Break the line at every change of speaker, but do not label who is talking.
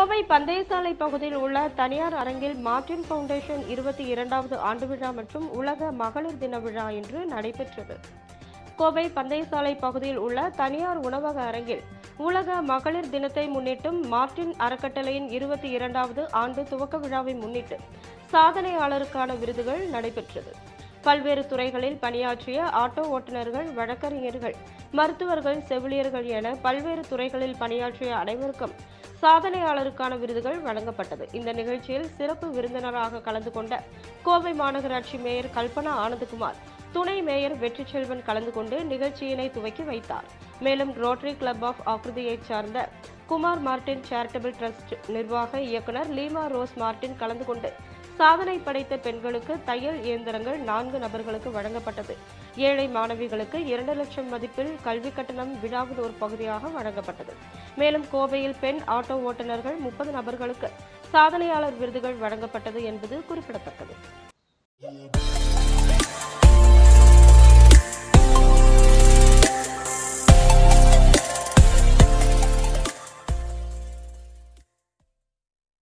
கோவை பந்தயசாலை பகுதியில் உள்ள தனியார் அரங்கில் மார்டின் ஃபவுண்டேஷன் 22வது ஆண்டு விழா மற்றும் உலக மகளிர் தின விழா இன்று நடைபெற்றது. கோவை பந்தயசாலை பகுதியில் உள்ள தனியார் உணவக அரங்கில் உலக மகளிர் தினத்தை முன்னிட்டும் மார்டின் அறக்கட்டளையின் 22வது ஆண்டு துவக்க விழாவை முன்னிட்டு சாதனையாளருக்கான விருதுகள் நடைபெற்றது. பல்வேறு துறைகளில் பணியாற்றிய ஆட்டோ ஓட்டுநர்கள், வழக்கறிஞர்கள், மருத்துவர்கள், செவிலியர்கள் என பல்வேறு துறைகளில் பணியாற்றிய அனைவருக்கும் சாதனையாளருக்கான விருதுகள் வழங்கப்பட்டது. இந்த நிகழ்ச்சியில் சிறப்பு விருந்தினராக கலந்து கொண்ட கோவை மாநகராட்சி மேயர் கல்பனா ஆனந்தகுமார், துணை மேயர் வெற்றி செல்வன் கலந்து கொண்டு நிகழ்ச்சியினை துவக்கி வைத்தார். மேலும் ரோட்டரி கிளப் ஆஃப் ஆக்ருதியைச் சார்ந்த குமார் மார்டின் சேரிட்டபிள் டிரஸ்ட் நிர்வாக இயக்குனர் லீமா ரோஸ் மார்டின் கலந்து கொண்டு சாதனை படைத்த பெண்களுக்கு தையல் இயந்திரங்கள் 4 நபர்களுக்கு வழங்கப்பட்டது. ஏழை மாணவிகளுக்கு 2 லட்சம் மதிப்பில் கல்வி கட்டணம் விழாவில் ஒரு பகுதியாக வழங்கப்பட்டது. மேலும் கோவையில் பெண் ஆட்டோ ஓட்டுநர்கள் 30 நபர்களுக்கு சாதனையாளர் விருதுகள் வழங்கப்பட்டது என்பது குறிப்பிடத்தக்கது.